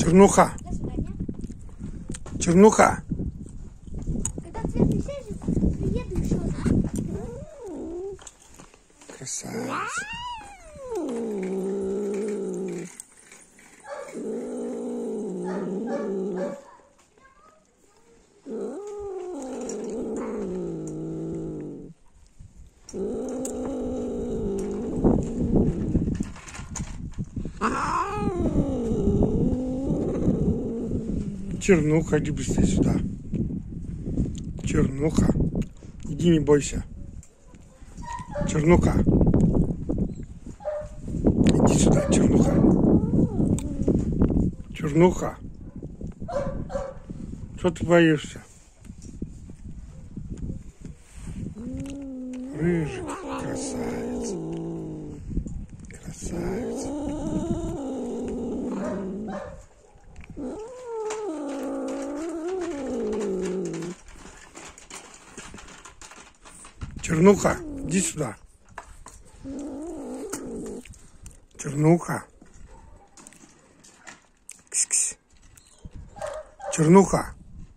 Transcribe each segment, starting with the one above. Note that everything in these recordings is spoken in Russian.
Чернуха. Чернуха. Когда цвет присядет, приеду еще. Красавец. Чернуха, иди быстрее сюда. Чернуха. Иди, не бойся. Чернуха. Иди сюда, чернуха. Чернуха. Что ты боишься? Рыжик, красавец. Красавец. Чернуха, иди сюда. Чернуха. Кс-кс. Чернуха.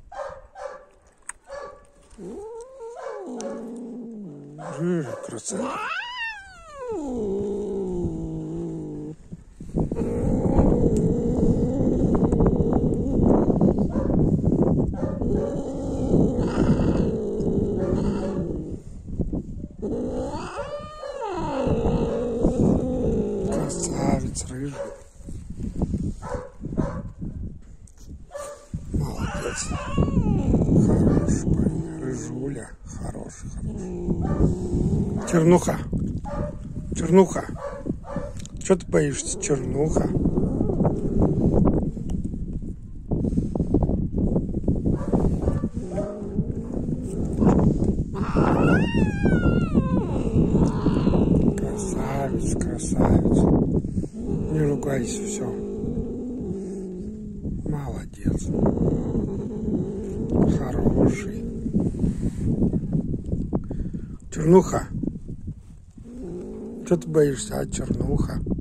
Рыжий, красавец. Красавец, рыжий. Молодец. Хороший парень. Рыжуля. Хороший. Чернуха. Чернуха. Что ты боишься, чернуха? Красавец, красавец. Не ругайся, все. Молодец. Хороший. Чернуха. Что ты боишься, а, чернуха?